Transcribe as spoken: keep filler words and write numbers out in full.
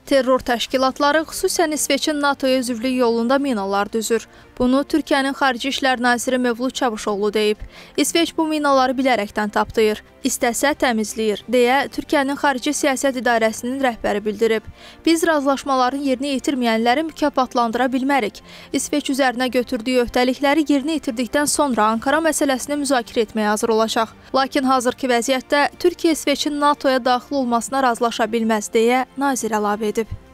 Terror təşkilatları xüsusən İsveçin NATOya üzvlük yolunda minalar düzür. Bunu Türkiyənin Xarici İşlər Naziri Mövlud Çavuşoğlu deyib. İsveç bu minaları bilərəkdən tapdıyır, istəsə təmizləyir, deyə Türkiyənin Xarici Siyasət İdarəsinin rəhbəri bildirib. Biz razılaşmaların yerinə yetirməyənləri mükafatlandıra bilmərik. İsveç üzərinə götürdüyü öhdəlikləri yerinə yetirdikdən sonra Ankara məsələsini müzakirə etməyə hazır olacaq. Lakin hazırki vəziyyətdə Türkiyə İsveçin NATOya daxil olmasına razılaşa bilməz, deyə nazir əlavə edib.